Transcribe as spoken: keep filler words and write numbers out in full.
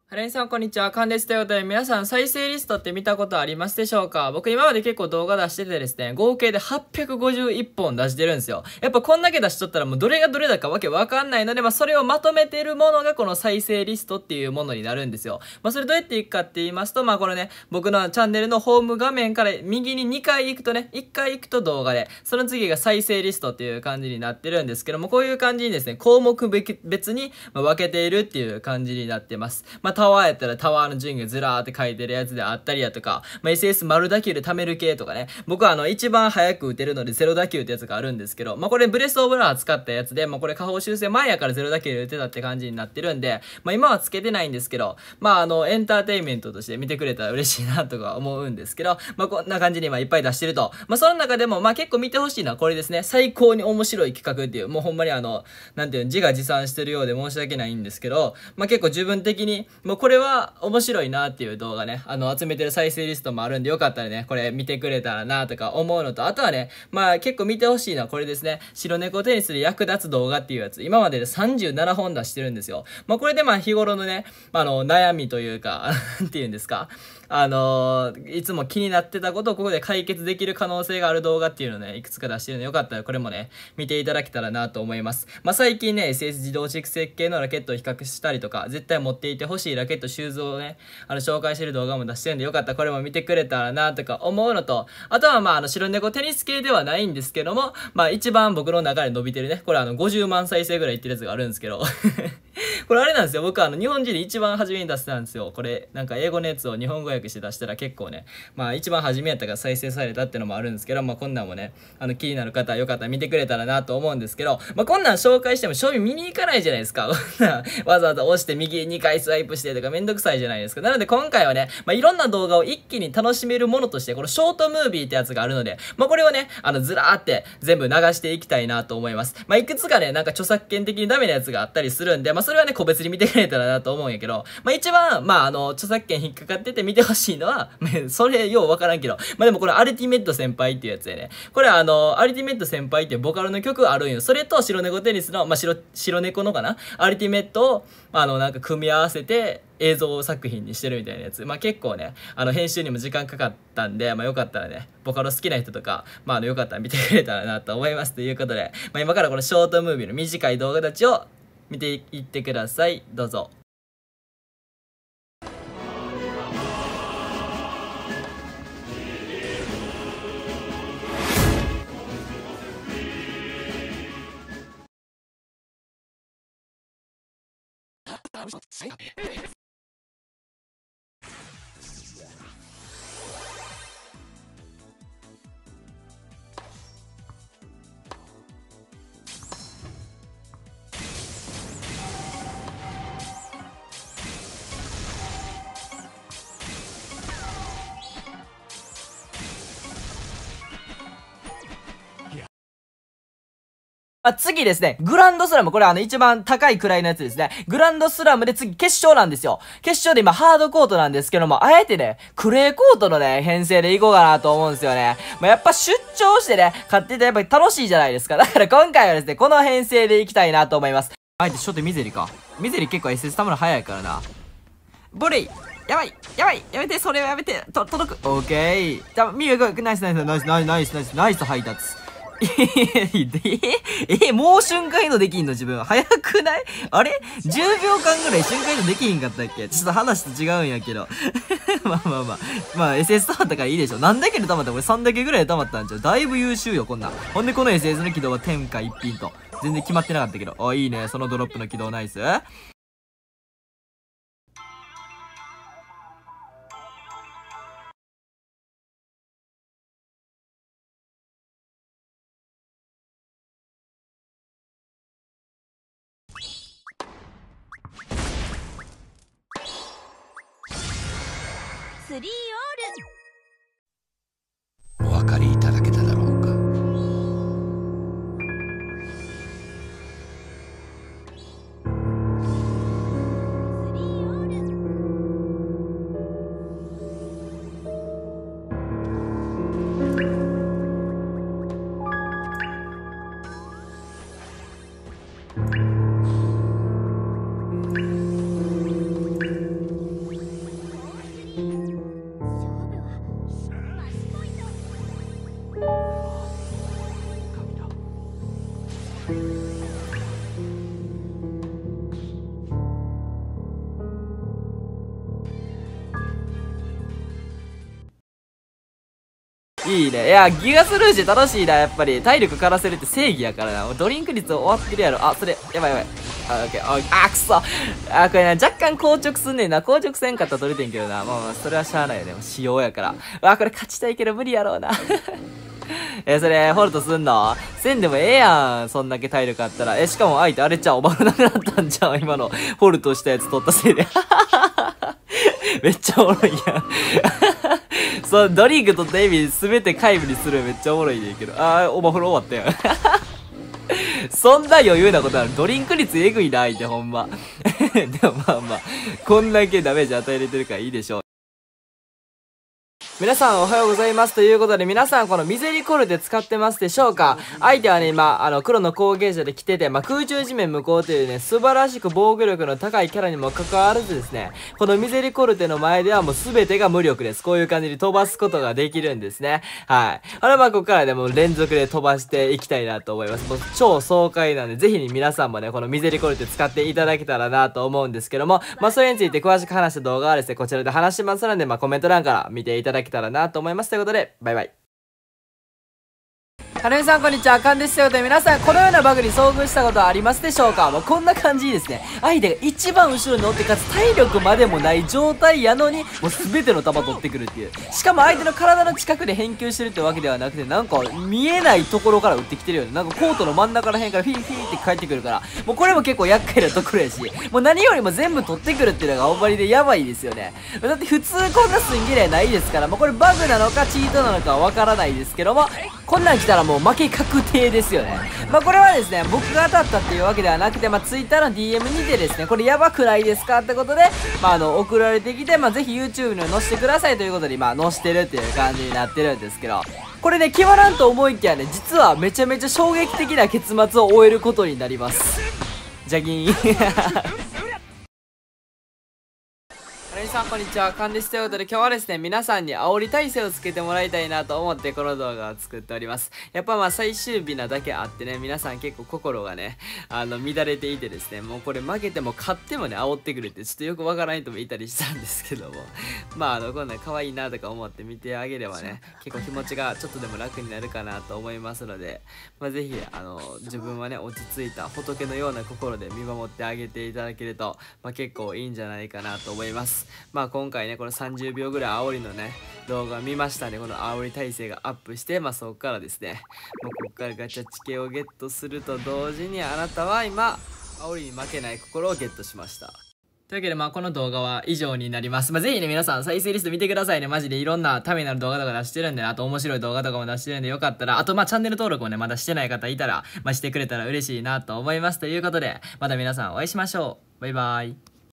ハレンさん、こんにちは。カンです。ということで、皆さん、再生リストって見たことありますでしょうか？僕、今まで結構動画出しててですね、合計ではっぴゃくごじゅういっぽん出してるんですよ。やっぱこんだけ出しとったら、もうどれがどれだかわけわかんないので、まあ、それをまとめてるものが、この再生リストっていうものになるんですよ。まあ、それどうやっていくかって言いますと、まあ、これね、僕のチャンネルのホーム画面から右ににかい行くとね、いっかい行くと動画で、その次が再生リストっていう感じになってるんですけども、こういう感じにですね、項目別に分けているっていう感じになってます。まあ、タワーやったらタワーの順位がずらーって書いてるやつであったりやとか、まあ、エスエス 丸打球で貯める系とかね、僕はあの一番早く打てるのでゼロ打球ってやつがあるんですけど、まあ、これブレスオブラー使ったやつで、まあ、これ下方修正前やからゼロ打球で打てたって感じになってるんで、まあ、今はつけてないんですけど、まああのエンターテインメントとして見てくれたら嬉しいなとか思うんですけど、まあ、こんな感じに今いっぱい出してると、まあ、その中でもまあ結構見てほしいのはこれですね。最高に面白い企画っていう、もうほんまにあのなんていうの、自画自賛してるようで申し訳ないんですけど、まあ、結構自分的にもうこれは面白いなっていう動画ね、あの集めてる再生リストもあるんで、よかったらねこれ見てくれたらなとか思うのと、あとはね、まあ結構見てほしいのはこれですね。白猫テニスで役立つ動画っていうやつ、今まででさんじゅうななほん出してるんですよ。まあこれでまあ日頃のね、あの悩みというかなんていうんですか、あのー、いつも気になってたことをここで解決できる可能性がある動画っていうのをね、いくつか出してるので、よかったらこれもね、見ていただけたらなと思います。まあ、最近ね、エスエス 自動蓄積系のラケットを比較したりとか、絶対持っていてほしいラケット、シューズをね、あの、紹介してる動画も出してるんで、よかったらこれも見てくれたらなとか思うのと、あとはまあ、あの、白猫テニス系ではないんですけども、まあ、一番僕の中で伸びてるね、これあの、ごじゅうまん再生ぐらいいってるやつがあるんですけど、これあれなんですよ。僕はあの日本人で一番初めに出してたんですよ。これなんか英語のやつを日本語訳して出したら結構ね、まあ一番初めやったから再生されたってのもあるんですけど、まあこんなんもね、あの気になる方はよかったら見てくれたらなと思うんですけど、まあこんなん紹介しても正味見に行かないじゃないですか。こんなんわざわざ押して右にかいスワイプしてとかめんどくさいじゃないですか。なので今回はね、まあいろんな動画を一気に楽しめるものとして、このショートムービーってやつがあるので、まあこれをね、あのずらーって全部流していきたいなと思います。まあいくつかね、なんか著作権的にダメなやつがあったりするんで、まあそれはね、個別に見てくれたらなと思うんやけど、まあ一番、まああの、著作権引っかかってて見てほしいのは、それようわからんけど、まあでもこれアルティメット先輩っていうやつでね、これあの、アルティメット先輩っていうボカロの曲あるんよ。それと白猫テニスの、まあ白、白猫のかなアルティメットを、あの、なんか組み合わせて、映像作品にしてるみたいなやつ。まあ結構ね、あの編集にも時間かかったんで、まあよかったらね、ボカロ好きな人とか、まああのよかったら見てくれたらなと思います。ということで、まあ今からこのショートムービーの短い動画たちを見ていってください。どうぞ。あ、次ですね。グランドスラム。これあの一番高い位のやつですね。グランドスラムで次決勝なんですよ。決勝で今ハードコートなんですけども、あえてね、クレーコートのね、編成でいこうかなと思うんですよね。まあ、やっぱ出張してね、勝っててやっぱり楽しいじゃないですか。だから今回はですね、この編成でいきたいなと思います。あえて初手ミゼリか。ミゼリ結構 エスエス たむの早いからな。ボレイやばいやばいやめてそれはやめてと、届くオッケーじゃあ、ミューがナイスナイスナイスナイスナイスナイスナイス配達え、え、もう瞬間移動できんの自分。早くないあれ ?じゅう 秒間ぐらい瞬間移動できひんかったっけちょっと話と違うんやけど。まあまあまあ。まあ エスエス 溜まったからいいでしょ。なんだけで溜まったこれさんだけぐらいで溜まったんちゃうだいぶ優秀よ、こんなん。ほんでこの エスエス の起動は天下一品と。全然決まってなかったけど。あ、いいね。そのドロップの起動ナイス。 スリーお分かりいただけただろうか。 いいね。いや、ギガスルージュ楽しいな、やっぱり。体力からせるって正義やからな。もうドリンク率終わってるやろ。あ、それ、やばいやばい。あ、オッケー。あ、くそ。あ、これな、若干硬直すんねんな。硬直せんかったら取れてんけどな。まあまあ、それはしゃあないよね。もう仕様やから。あ、これ勝ちたいけど無理やろうな。え、それ、ホルトすんのせんでもええやん。そんだけ体力あったら。え、しかも相手あれちゃう、おばなくなったんじゃん。今の、ホルトしたやつ取ったせいで。めっちゃおもろいやん。そう、ドリンク取った意味すべて皆無にするめっちゃおもろいねんけど。あー、オーバーフロー終わったやん。そんな余裕なことある。ドリンク率えぐいな、相手ほんま。でもまあまあ、こんだけダメージ与えれてるからいいでしょう。皆さんおはようございます。ということで、皆さんこのミゼリコルテ使ってますでしょうか？相手はね、今、あの、黒の後継者で来てて、まあ、空中地面無効というね、素晴らしく防御力の高いキャラにもかかわらずですね、このミゼリコルテの前ではもう全てが無力です。こういう感じに飛ばすことができるんですね。はい。あれまあ、ここからでも連続で飛ばしていきたいなと思います。もう超爽快なんで、ぜひに皆さんもね、このミゼリコルテ使っていただけたらなと思うんですけども、まあ、それについて詳しく話した動画はですね、こちらで話しますので、まあ、コメント欄から見ていただけたらなと思います。ということで、バイバイ。はるみさんこんにちは、かんです。ということで、皆さんこのようなバグに遭遇したことはありますでしょうか？もうこんな感じですね。相手が一番後ろに乗ってかつ体力までもない状態やのに、もう全ての球取ってくるっていう。しかも相手の体の近くで返球してるってわけではなくて、なんか見えないところから打ってきてるよね。なんかコートの真ん中ら辺からフィーフィーって帰ってくるから、もうこれも結構厄介なところやし、もう何よりも全部取ってくるっていうのがほんまにでやばいですよね。だって普通こんなスインギレないですから、もうこれバグなのかチートなのかはわからないですけども、こんなん来たらもう負け確定ですよね。まあこれはですね、僕が当たったっていうわけではなくて、まあ Twitter の ディーエム にてですね、これやばくないですかってことで、まああの、送られてきて、まあぜひ YouTube に載せてくださいということで、まあ載せてるっていう感じになってるんですけど、これね、決まらんと思いきやね、実はめちゃめちゃ衝撃的な結末を終えることになります。ジャギーン。はるみさんこんにちは、かんです。ということで今日はですね、皆さんに煽り体制をつけてもらいたいなと思ってこの動画を作っております。やっぱまあ最終日なだけあってね、皆さん結構心がね、あの乱れていてですね、もうこれ負けても勝ってもね、煽ってくるってちょっとよくわからない人もいたりしたんですけども、まああの、こんなん可愛いなとか思って見てあげればね、結構気持ちがちょっとでも楽になるかなと思いますので、まあぜひ、あの、自分はね、落ち着いた仏のような心で見守ってあげていただけると、まあ結構いいんじゃないかなと思います。まあ今回ね、このさんじゅうびょうぐらい煽りのね、動画見ましたんで、この煽り耐性がアップして、まあそこからですね、もうここからガチャチケをゲットすると同時に、あなたは今、煽りに負けない心をゲットしました。というわけで、まあこの動画は以上になります。まあぜひね、皆さん再生リスト見てくださいね。マジでいろんなためになる動画とか出してるんで、あと面白い動画とかも出してるんで、よかったら、あとまあチャンネル登録もね、まだしてない方いたら、まあしてくれたら嬉しいなと思います。ということで、また皆さんお会いしましょう。バイバーイ。